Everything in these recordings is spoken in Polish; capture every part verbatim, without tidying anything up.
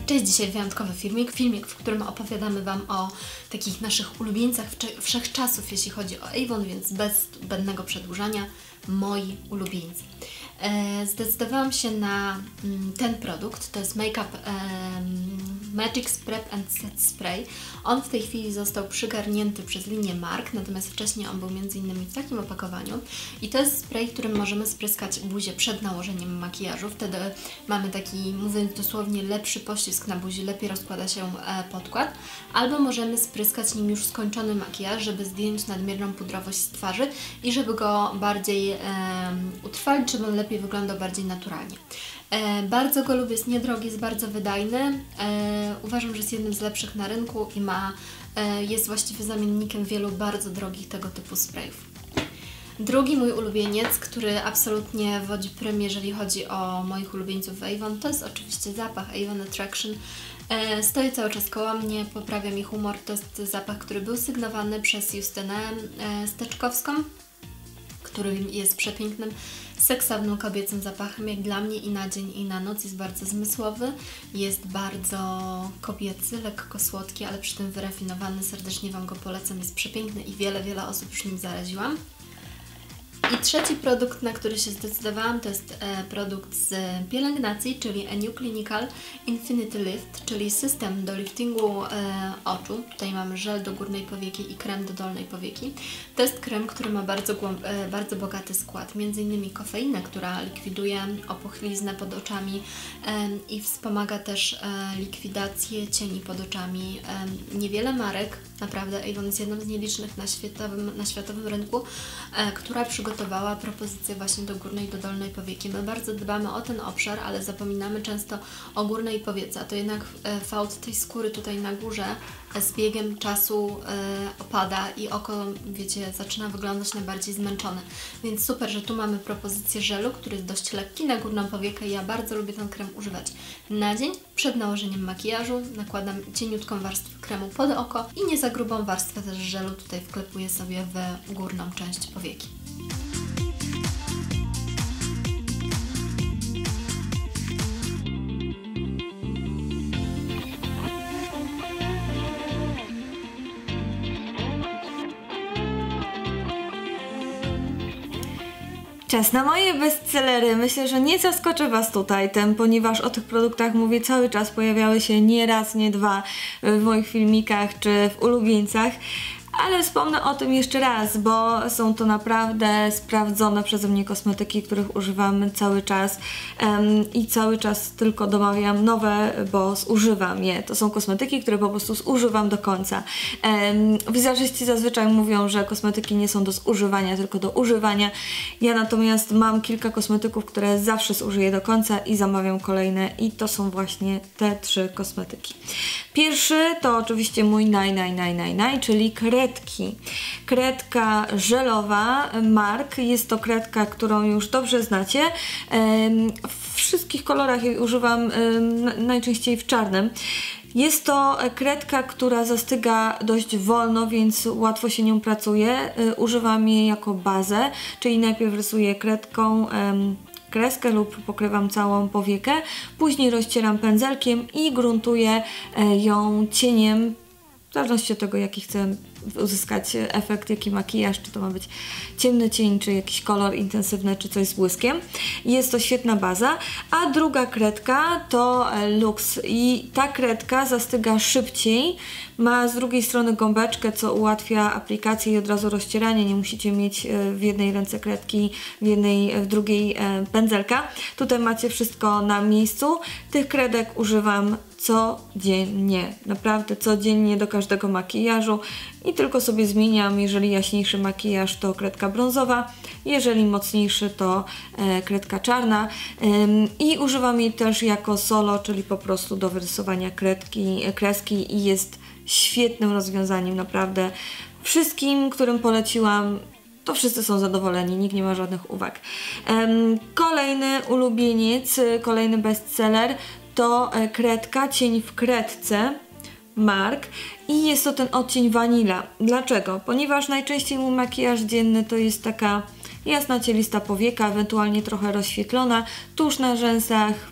Cześć, dzisiaj wyjątkowy filmik, filmik, w którym opowiadamy Wam o takich naszych ulubieńcach wszechczasów, jeśli chodzi o Avon, więc bez zbędnego przedłużania, moi ulubieńcy. E, zdecydowałam się na mm, ten produkt, to jest Make Up e, Magic Prep and Set Spray. On w tej chwili został przygarnięty przez linię Mark, natomiast wcześniej on był między innymi w takim opakowaniu. I to jest spray, którym możemy spryskać buzię przed nałożeniem makijażu. Wtedy mamy taki, mówiąc dosłownie, lepszy pościsk na buzi, lepiej rozkłada się e, podkład. Albo możemy spryskać nim już skończony makijaż, żeby zdjąć nadmierną pudrowość z twarzy i żeby go bardziej e, utrwalić, żeby on lepiej wyglądał, bardziej naturalnie. E, bardzo go lubię, jest niedrogi, jest bardzo wydajny. E, uważam, że jest jednym z lepszych na rynku i ma, e, jest właściwie zamiennikiem wielu bardzo drogich tego typu sprayów. Drugi mój ulubieniec, który absolutnie wodzi prym, jeżeli chodzi o moich ulubieńców w Avon, to jest oczywiście zapach Avon Attraction. E, stoi cały czas koło mnie, poprawia mi humor. To jest zapach, który był sygnowany przez Justynę e, Steczkowską, który jest przepięknym, seksownym, kobiecym zapachem, jak dla mnie, i na dzień, i na noc. Jest bardzo zmysłowy, jest bardzo kobiecy, lekko słodki, ale przy tym wyrafinowany. Serdecznie Wam go polecam, jest przepiękny i wiele, wiele osób już nim zaraziłam. I trzeci produkt, na który się zdecydowałam, to jest e, produkt z pielęgnacji, czyli A New Clinical Infinity Lift, czyli system do liftingu e, oczu. Tutaj mamy żel do górnej powieki i krem do dolnej powieki. To jest krem, który ma bardzo, e, bardzo bogaty skład, między innymi kofeinę, która likwiduje opuchliznę pod oczami e, i wspomaga też e, likwidację cieni pod oczami. E, niewiele marek, naprawdę Avon jest jedną z nielicznych na światowym, na światowym rynku, e, która przygotowała propozycję właśnie do górnej i do dolnej powieki. My bardzo dbamy o ten obszar, ale zapominamy często o górnej powiece, a to jednak fałd tej skóry tutaj na górze z biegiem czasu e, opada i oko, wiecie, zaczyna wyglądać na bardziej zmęczone. Więc super, że tu mamy propozycję żelu, który jest dość lekki na górną powiekę. Ja bardzo lubię ten krem używać na dzień, przed nałożeniem makijażu. Nakładam cieniutką warstwę kremu pod oko i nie za grubą warstwę też żelu tutaj wklepuję sobie w górną część powieki. Czas na moje bestsellery. Myślę, że nie zaskoczę Was tutaj tym, ponieważ o tych produktach mówię cały czas, pojawiały się nie raz, nie dwa w moich filmikach czy w ulubieńcach. Ale wspomnę o tym jeszcze raz, bo są to naprawdę sprawdzone przeze mnie kosmetyki, których używam cały czas um, i cały czas tylko domawiam nowe, bo zużywam je. To są kosmetyki, które po prostu zużywam do końca. Um, wizażyści zazwyczaj mówią, że kosmetyki nie są do zużywania, tylko do używania. Ja natomiast mam kilka kosmetyków, które zawsze zużyję do końca i zamawiam kolejne, i to są właśnie te trzy kosmetyki. Pierwszy to oczywiście mój naj, naj, naj, naj, naj, czyli kredki. Kredka żelowa Mark. Jest to kredka, którą już dobrze znacie. W wszystkich kolorach jej używam, najczęściej w czarnym. Jest to kredka, która zastyga dość wolno, więc łatwo się nią pracuje. Używam jej jako bazę, czyli najpierw rysuję kredką kreskę lub pokrywam całą powiekę, później rozcieram pędzelkiem i gruntuję ją cieniem, w zależności od tego, jaki chcę uzyskać efekt, jaki makijaż, czy to ma być ciemny cień, czy jakiś kolor intensywny, czy coś z błyskiem. Jest to świetna baza. A druga kredka to Lux i ta kredka zastyga szybciej. Ma z drugiej strony gąbeczkę, co ułatwia aplikację i od razu rozcieranie. Nie musicie mieć w jednej ręce kredki, w jednej, w drugiej pędzelka. Tutaj macie wszystko na miejscu. Tych kredek używam codziennie. Naprawdę codziennie do każdego makijażu i tylko sobie zmieniam. Jeżeli jaśniejszy makijaż, to kredka brązowa, jeżeli mocniejszy, to e, kredka czarna. Ym, i używam jej też jako solo, czyli po prostu do wyrysowania kredki, kreski, i jest świetnym rozwiązaniem, naprawdę. Wszystkim, którym poleciłam, to wszyscy są zadowoleni, nikt nie ma żadnych uwag. Ym, kolejny ulubieniec, kolejny bestseller to kredka cień w kredce Mark i jest to ten odcień Vanilla. Dlaczego? Ponieważ najczęściej mój makijaż dzienny to jest taka jasna, cielista powieka, ewentualnie trochę rozświetlona, tusz na rzęsach,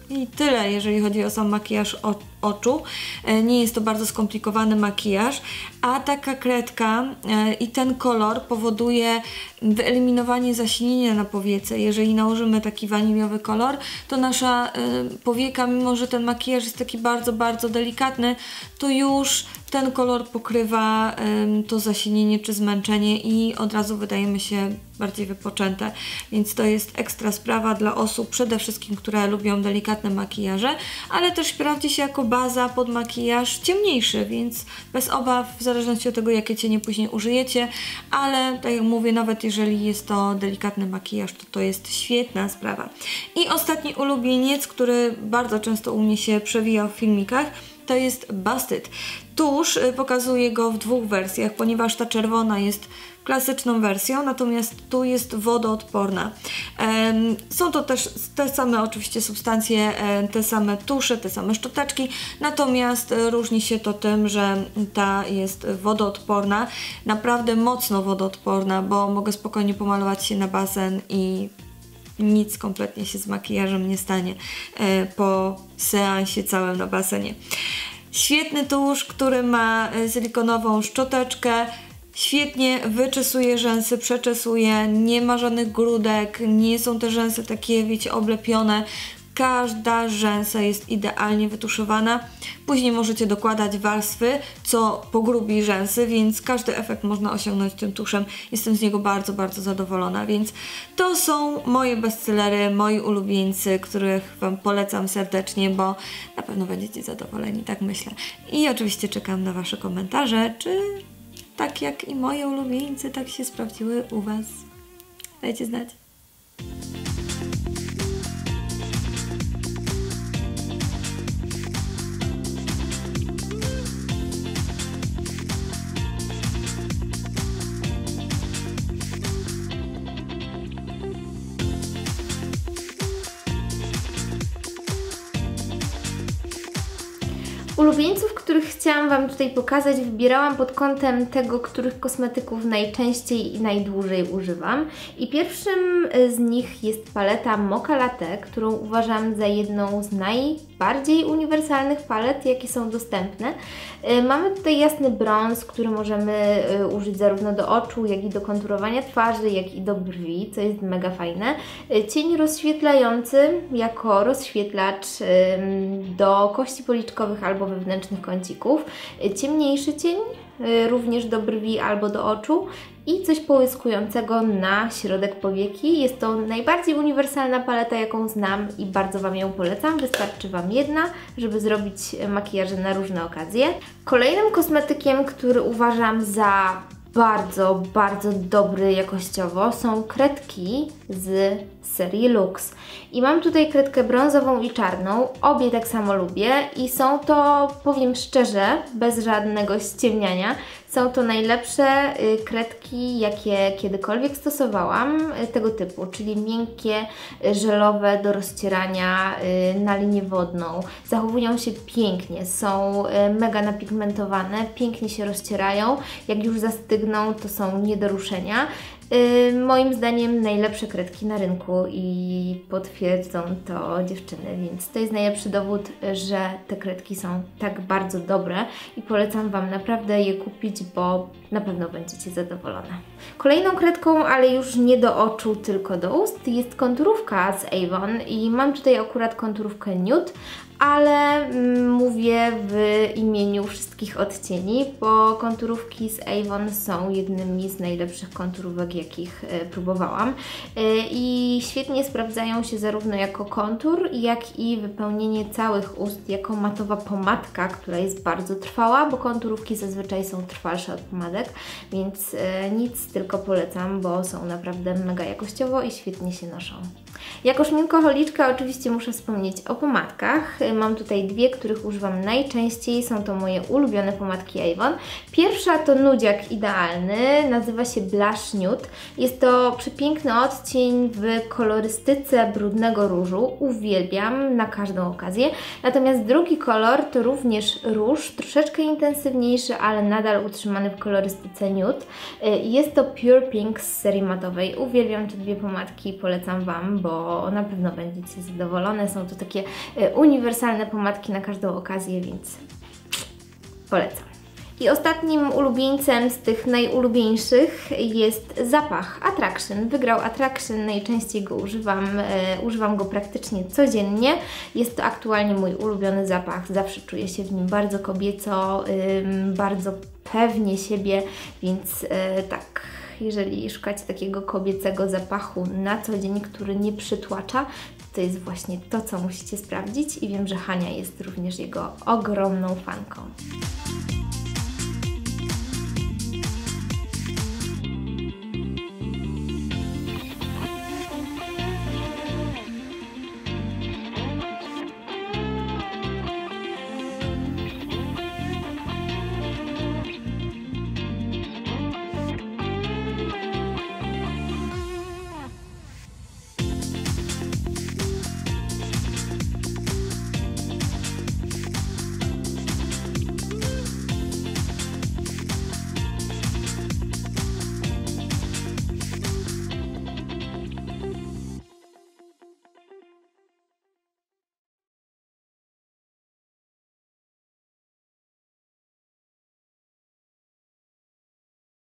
I tyle, jeżeli chodzi o sam makijaż oczu. Nie jest to bardzo skomplikowany makijaż, a taka kredka i ten kolor powoduje wyeliminowanie zaśnienia na powiece. Jeżeli nałożymy taki waniliowy kolor, to nasza powieka, mimo że ten makijaż jest taki bardzo, bardzo delikatny, to już ten kolor pokrywa um, to zasinienie czy zmęczenie i od razu wydajemy się bardziej wypoczęte. Więc to jest ekstra sprawa dla osób przede wszystkim, które lubią delikatne makijaże, ale też sprawdzi się jako baza pod makijaż ciemniejszy, więc bez obaw, w zależności od tego, jakie cienie później użyjecie, ale tak jak mówię, nawet jeżeli jest to delikatny makijaż, to to jest świetna sprawa. I ostatni ulubieniec, który bardzo często u mnie się przewija w filmikach, to jest Busted. Tusz pokazuję go w dwóch wersjach, ponieważ ta czerwona jest klasyczną wersją, natomiast tu jest wodoodporna. Są to też te same oczywiście substancje, te same tusze, te same szczoteczki, natomiast różni się to tym, że ta jest wodoodporna, naprawdę mocno wodoodporna, bo mogę spokojnie pomalować się na basen i nic kompletnie się z makijażem nie stanie po seansie całym na basenie. Świetny tusz, który ma silikonową szczoteczkę, świetnie wyczesuje rzęsy, przeczesuje, nie ma żadnych grudek, nie są te rzęsy takie, wiecie, oblepione. Każda rzęsa jest idealnie wytuszowana. Później możecie dokładać warstwy, co pogrubi rzęsy, więc każdy efekt można osiągnąć tym tuszem. Jestem z niego bardzo, bardzo zadowolona, więc to są moje bestsellery, moi ulubieńcy, których Wam polecam serdecznie, bo na pewno będziecie zadowoleni, tak myślę. I oczywiście czekam na Wasze komentarze, czy tak jak i moje ulubieńcy, tak się sprawdziły u Was. Dajcie znać. Ulubieńców, których chciałam Wam tutaj pokazać, wybierałam pod kątem tego, których kosmetyków najczęściej i najdłużej używam. I pierwszym z nich jest paleta Mocha Latte, którą uważam za jedną z najbardziej uniwersalnych palet, jakie są dostępne. Mamy tutaj jasny brąz, który możemy użyć zarówno do oczu, jak i do konturowania twarzy, jak i do brwi, co jest mega fajne. Cień rozświetlający jako rozświetlacz do kości policzkowych albo wewnętrznych kącików. Ciemniejszy cień również do brwi albo do oczu i coś połyskującego na środek powieki. Jest to najbardziej uniwersalna paleta, jaką znam i bardzo Wam ją polecam. Wystarczy Wam jedna, żeby zrobić makijaże na różne okazje. Kolejnym kosmetykiem, który uważam za bardzo, bardzo dobry jakościowo, są kredki z serii Lux. I mam tutaj kredkę brązową i czarną, obie tak samo lubię i są to, powiem szczerze, bez żadnego ściemniania, są to najlepsze y, kredki, jakie kiedykolwiek stosowałam, y, tego typu, czyli miękkie, y, żelowe do rozcierania y, na linię wodną. Zachowują się pięknie, są y, mega napigmentowane, pięknie się rozcierają, jak już zastygną, to są nie do ruszenia. Yy, moim zdaniem najlepsze kredki na rynku i potwierdzą to dziewczyny, więc to jest najlepszy dowód, że te kredki są tak bardzo dobre i polecam Wam naprawdę je kupić, bo na pewno będziecie zadowolone. Kolejną kredką, ale już nie do oczu, tylko do ust, jest konturówka z Avon i mam tutaj akurat konturówkę Nude, ale mm, mówię w imieniu wszystkich odcieni, bo konturówki z Avon są jednymi z najlepszych konturówek, jakich e, próbowałam e, i świetnie sprawdzają się zarówno jako kontur, jak i wypełnienie całych ust jako matowa pomadka, która jest bardzo trwała, bo konturówki zazwyczaj są trwalsze od pomadek, więc e, nic, tylko polecam, bo są naprawdę mega jakościowo i świetnie się noszą. Jako szminkoholiczka oczywiście muszę wspomnieć o pomadkach. Mam tutaj dwie, których używam najczęściej. Są to moje ulubione pomadki Avon. Pierwsza to nudziak idealny, nazywa się Blush Nude Nude. Jest to przepiękny odcień w kolorystyce brudnego różu. Uwielbiam na każdą okazję. Natomiast drugi kolor to również róż, troszeczkę intensywniejszy, ale nadal utrzymany w kolorystyce nude. Jest to Pure Pink z serii matowej. Uwielbiam te dwie pomadki, polecam Wam, bo na pewno będziecie zadowolone. Są to takie uniwersalne pomadki na każdą okazję, więc polecam. I ostatnim ulubieńcem z tych najulubieńszych jest zapach Attraction. Wygrał Attraction, najczęściej go używam, e, używam go praktycznie codziennie. Jest to aktualnie mój ulubiony zapach, zawsze czuję się w nim bardzo kobieco, ym, bardzo pewnie siebie, więc e, tak, jeżeli szukacie takiego kobiecego zapachu na co dzień, który nie przytłacza, to jest właśnie to, co musicie sprawdzić i wiem, że Hania jest również jego ogromną fanką.